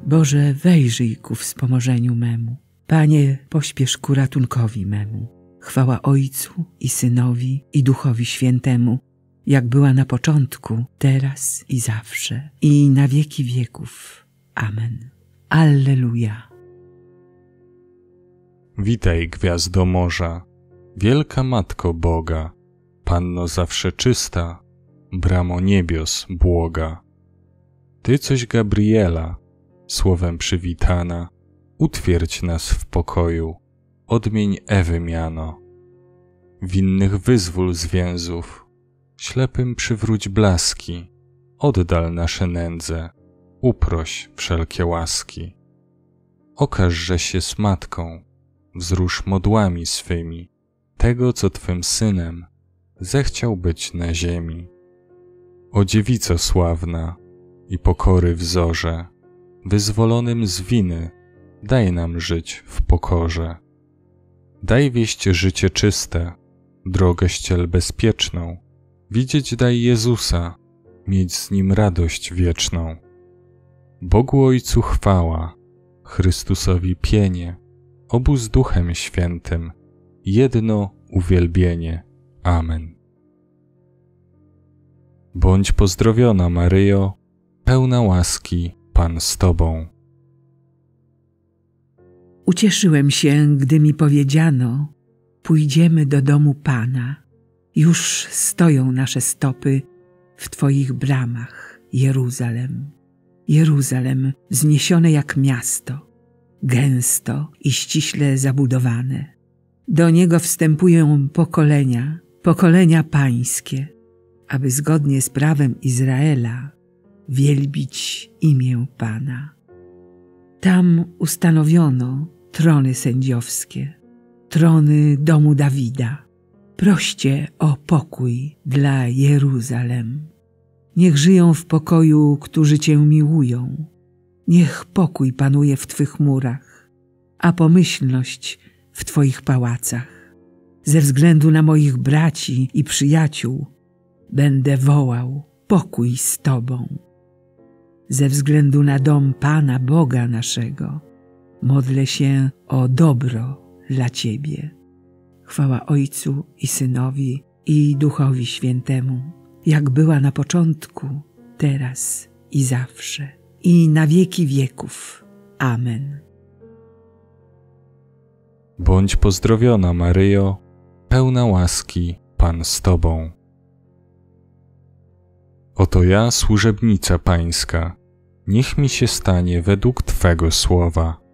Boże, wejrzyj ku wspomożeniu memu. Panie, pośpiesz ku ratunkowi memu. Chwała Ojcu i Synowi i Duchowi Świętemu, jak była na początku, teraz i zawsze, i na wieki wieków. Amen. Alleluja. Witaj, gwiazdo morza, wielka Matko Boga, Panno zawsze czysta, bramo niebios błoga. Ty coś Gabriela, słowem przywitana, utwierdź nas w pokoju, odmień Ewy miano. Winnych wyzwól z więzów, ślepym przywróć blaski, oddal nasze nędze, uproś wszelkie łaski. Okażże się z Matką, wzrusz modłami swymi, tego, co Twym Synem zechciał być na ziemi. O dziewico sławna i pokory wzorze, wyzwolonym z winy daj nam żyć w pokorze. Daj wieść życie czyste, drogę ściel bezpieczną, widzieć daj Jezusa, mieć z Nim radość wieczną. Bogu Ojcu chwała, Chrystusowi pienie, obu z Duchem Świętym, jedno uwielbienie. Amen. Bądź pozdrowiona, Maryjo, pełna łaski, Pan z Tobą. Ucieszyłem się, gdy mi powiedziano: pójdziemy do domu Pana. Już stoją nasze stopy w Twoich bramach, Jeruzalem. Jeruzalem wzniesione jak miasto, gęsto i ściśle zabudowane. Do niego wstępują pokolenia, pokolenia pańskie, aby zgodnie z prawem Izraela wielbić imię Pana. Tam ustanowiono trony sędziowskie, trony domu Dawida. Proście o pokój dla Jeruzalem. Niech żyją w pokoju, którzy Cię miłują. Niech pokój panuje w Twych murach, a pomyślność w Twoich pałacach. Ze względu na moich braci i przyjaciół będę wołał: pokój z Tobą. Ze względu na dom Pana Boga naszego modlę się o dobro dla Ciebie. Chwała Ojcu i Synowi i Duchowi Świętemu, jak była na początku, teraz i zawsze, i na wieki wieków. Amen. Bądź pozdrowiona, Maryjo, pełna łaski, Pan z Tobą. Oto ja, służebnica Pańska, niech mi się stanie według Twego słowa.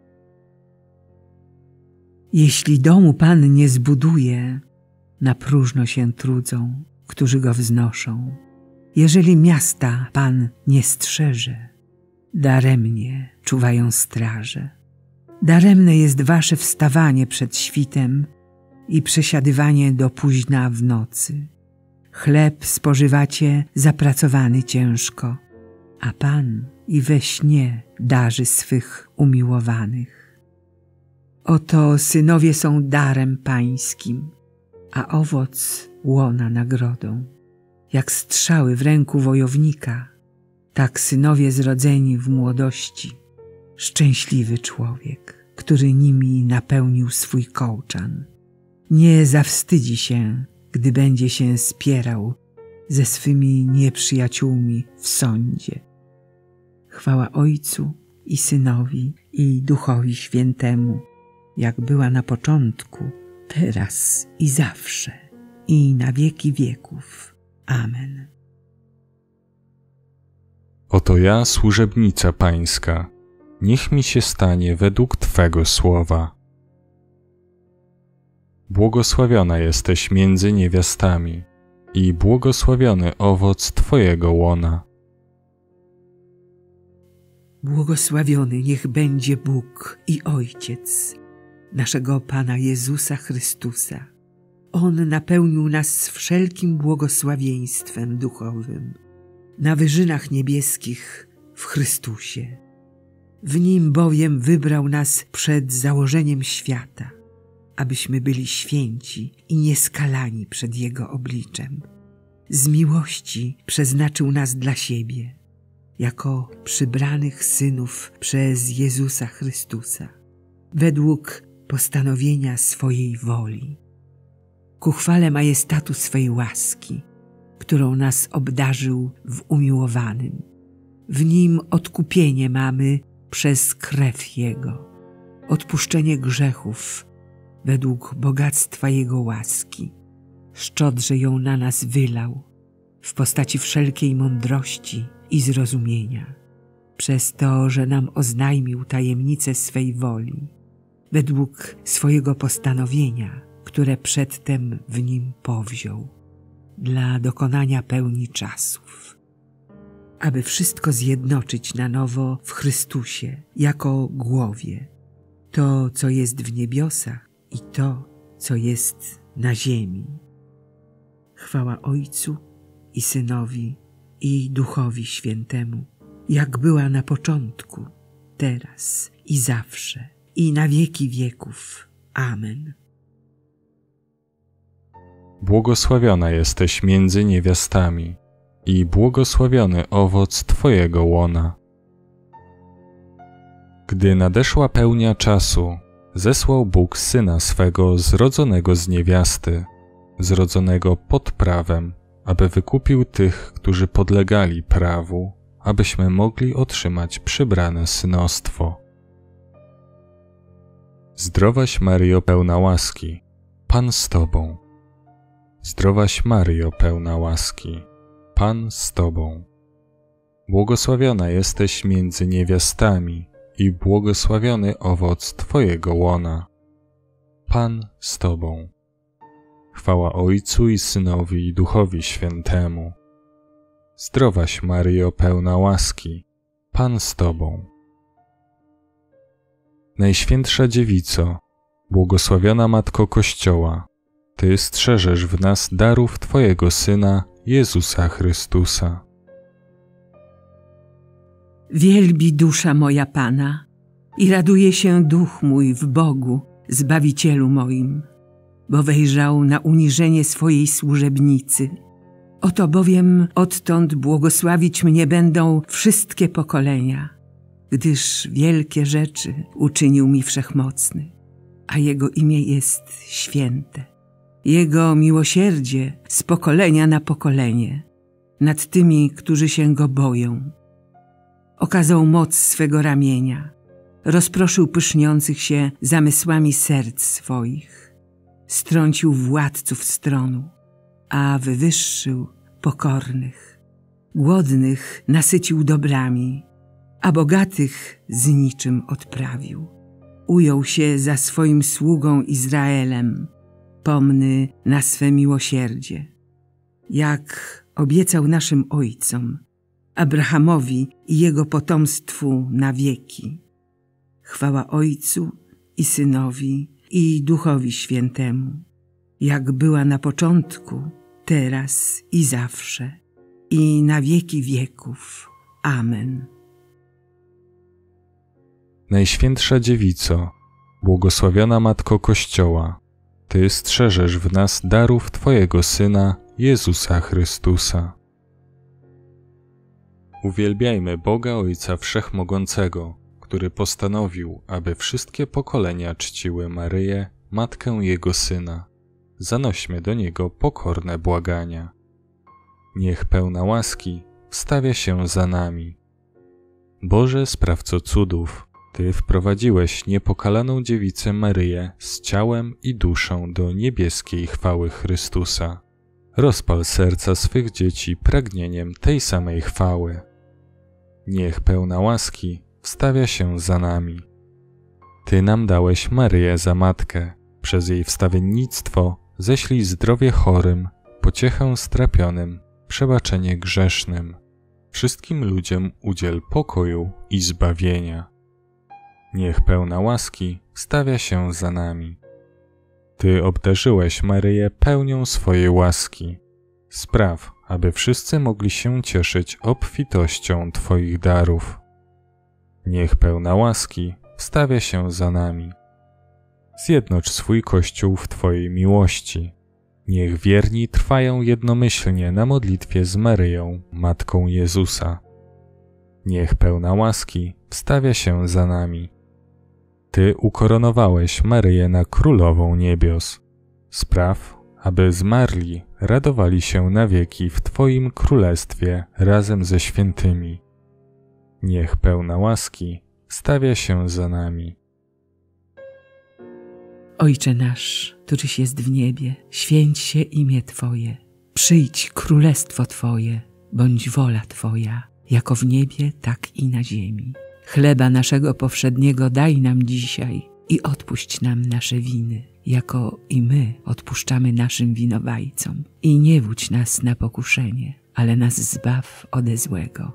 Jeśli domu Pan nie zbuduje, na próżno się trudzą, którzy go wznoszą. Jeżeli miasta Pan nie strzeże, daremnie czuwają straże. Daremne jest wasze wstawanie przed świtem i przesiadywanie do późna w nocy. Chleb spożywacie zapracowany ciężko, a Pan i we śnie darzy swych umiłowanych. Oto synowie są darem pańskim, a owoc łona nagrodą. Jak strzały w ręku wojownika, tak synowie zrodzeni w młodości. Szczęśliwy człowiek, który nimi napełnił swój kołczan. Nie zawstydzi się, gdy będzie się spierał ze swymi nieprzyjaciółmi w sądzie. Chwała Ojcu i Synowi i Duchowi Świętemu, jak była na początku, teraz i zawsze, i na wieki wieków. Amen. Oto ja, służebnica Pańska, niech mi się stanie według Twego słowa. Błogosławiona jesteś między niewiastami i błogosławiony owoc Twojego łona. Błogosławiony niech będzie Bóg i Ojciec naszego Pana Jezusa Chrystusa. On napełnił nas wszelkim błogosławieństwem duchowym na wyżynach niebieskich w Chrystusie. W Nim bowiem wybrał nas przed założeniem świata, abyśmy byli święci i nieskalani przed Jego obliczem. Z miłości przeznaczył nas dla siebie, jako przybranych synów przez Jezusa Chrystusa, według postanowienia swojej woli, ku chwale majestatu swej łaski, którą nas obdarzył w umiłowanym. W Nim odkupienie mamy przez krew Jego, odpuszczenie grzechów według bogactwa Jego łaski. Szczodrze ją na nas wylał w postaci wszelkiej mądrości i zrozumienia, przez to, że nam oznajmił tajemnicę swej woli, według swojego postanowienia, które przedtem w Nim powziął, dla dokonania pełni czasów, aby wszystko zjednoczyć na nowo w Chrystusie jako głowie, to, co jest w niebiosach i to, co jest na ziemi. Chwała Ojcu i Synowi i Duchowi Świętemu, jak była na początku, teraz i zawsze, i na wieki wieków. Amen. Błogosławiona jesteś między niewiastami i błogosławiony owoc Twojego łona. Gdy nadeszła pełnia czasu, zesłał Bóg Syna swego zrodzonego z niewiasty, zrodzonego pod prawem, aby wykupił tych, którzy podlegali prawu, abyśmy mogli otrzymać przybrane synostwo. Zdrowaś Maryjo, pełna łaski, Pan z Tobą. Zdrowaś Maryjo, pełna łaski, Pan z Tobą. Błogosławiona jesteś między niewiastami i błogosławiony owoc Twojego łona. Pan z Tobą. Chwała Ojcu i Synowi i Duchowi Świętemu. Zdrowaś Maryjo, pełna łaski, Pan z Tobą. Najświętsza Dziewico, błogosławiona Matko Kościoła, Ty strzeżesz w nas darów Twojego Syna, Jezusa Chrystusa. Wielbi dusza moja Pana i raduje się duch mój w Bogu, Zbawicielu moim, bo wejrzał na uniżenie swojej służebnicy. Oto bowiem odtąd błogosławić mnie będą wszystkie pokolenia, gdyż wielkie rzeczy uczynił mi Wszechmocny, a Jego imię jest święte. Jego miłosierdzie z pokolenia na pokolenie nad tymi, którzy się Go boją. Okazał moc swego ramienia, rozproszył pyszniących się zamysłami serc swoich, strącił władców stronu, a wywyższył pokornych. Głodnych nasycił dobrami, a bogatych z niczym odprawił. Ujął się za swoim sługą Izraelem, pomny na swe miłosierdzie, jak obiecał naszym ojcom, Abrahamowi i jego potomstwu na wieki. Chwała Ojcu i Synowi i Duchowi Świętemu, jak była na początku, teraz i zawsze, i na wieki wieków. Amen. Najświętsza Dziewico, błogosławiona Matko Kościoła, Ty strzeżesz w nas darów Twojego Syna, Jezusa Chrystusa. Uwielbiajmy Boga Ojca Wszechmogącego, który postanowił, aby wszystkie pokolenia czciły Maryję, Matkę Jego Syna. Zanośmy do Niego pokorne błagania. Niech pełna łaski wstawia się za nami. Boże, Sprawco cudów, Ty wprowadziłeś niepokalaną Dziewicę Maryję z ciałem i duszą do niebieskiej chwały Chrystusa. Rozpal serca swych dzieci pragnieniem tej samej chwały. Niech pełna łaski wstawia się za nami. Ty nam dałeś Maryję za matkę, przez jej wstawiennictwo ześlij zdrowie chorym, pociechę strapionym, przebaczenie grzesznym. Wszystkim ludziom udziel pokoju i zbawienia. Niech pełna łaski wstawia się za nami. Ty obdarzyłeś Maryję pełnią swojej łaski. Spraw, aby wszyscy mogli się cieszyć obfitością Twoich darów. Niech pełna łaski wstawia się za nami. Zjednocz swój Kościół w Twojej miłości. Niech wierni trwają jednomyślnie na modlitwie z Maryją, Matką Jezusa. Niech pełna łaski wstawia się za nami. Ty ukoronowałeś Maryję na królową niebios. Spraw, aby zmarli radowali się na wieki w Twoim królestwie razem ze świętymi. Niech pełna łaski wstawia się za nami. Ojcze nasz, któryś jest w niebie, święć się imię Twoje. Przyjdź królestwo Twoje, bądź wola Twoja, jako w niebie, tak i na ziemi. Chleba naszego powszedniego daj nam dzisiaj i odpuść nam nasze winy, jako i my odpuszczamy naszym winowajcom. I nie wódź nas na pokuszenie, ale nas zbaw ode złego.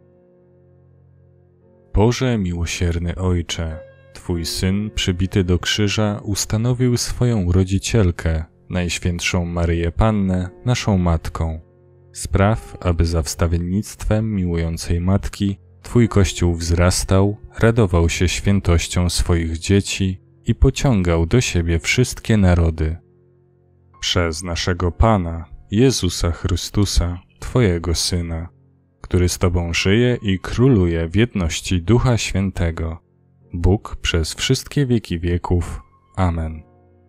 Boże miłosierny Ojcze, Twój Syn przybity do krzyża ustanowił swoją rodzicielkę, Najświętszą Maryję Pannę, naszą Matką. Spraw, aby za wstawiennictwem miłującej Matki Twój Kościół wzrastał, radował się świętością swoich dzieci i pociągał do siebie wszystkie narody. Przez naszego Pana, Jezusa Chrystusa, Twojego Syna, który z Tobą żyje i króluje w jedności Ducha Świętego, Bóg przez wszystkie wieki wieków. Amen.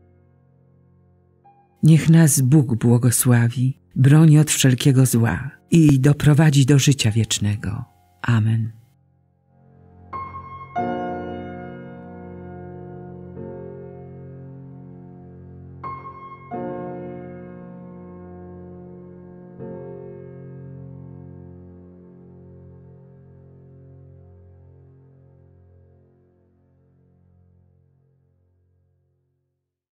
Niech nas Bóg błogosławi, broni od wszelkiego zła i doprowadzi do życia wiecznego. Amen.